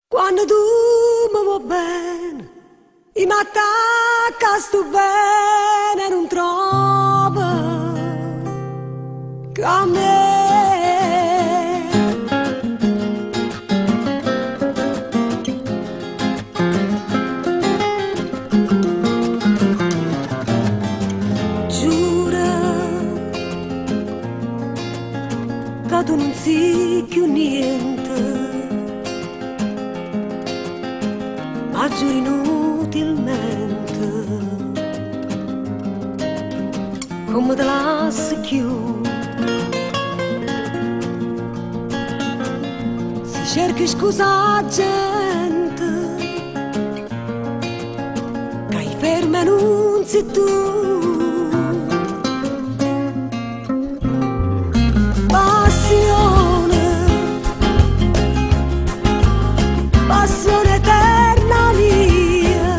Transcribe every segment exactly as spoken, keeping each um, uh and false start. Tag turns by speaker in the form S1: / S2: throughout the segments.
S1: Quando tu mi vuoi bene, i m'attacca sto bene, non trovo che a me. Giura che tu non sei più niente, ma giuri inutilmente, come te lasci più. Si cerchi scusa gente, che hai ferma non sei tu. Passione, passione eterna mia,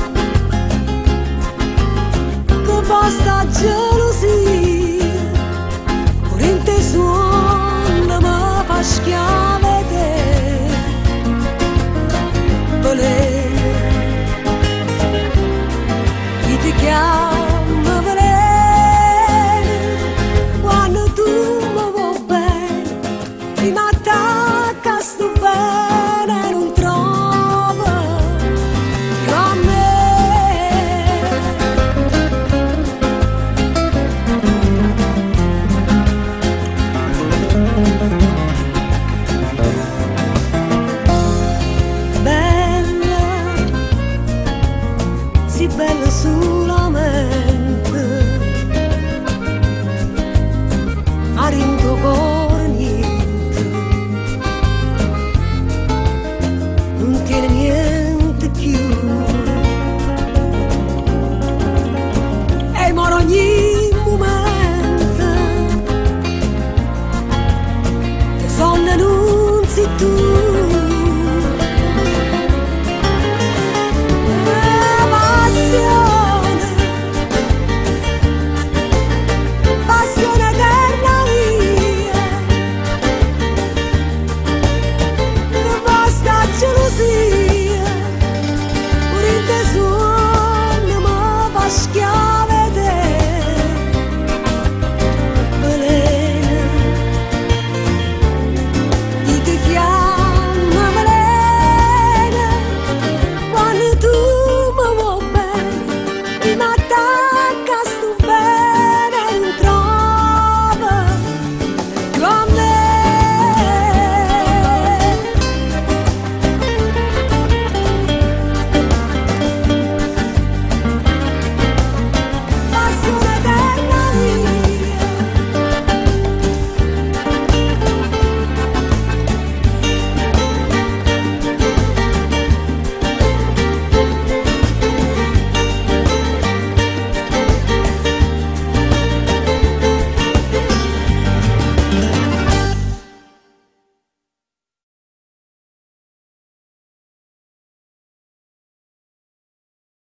S1: che basta gelosia, pure in te suona mi fa schiave te, volere, chi ti chiama volere, quando tu mi vuoi bene, mi attacca sto bene, non trovo che a me. Bella, sì bella solamente, a rinto cuore niente, non tiene niente più, e moro ogni momento, che sonno non sei tu.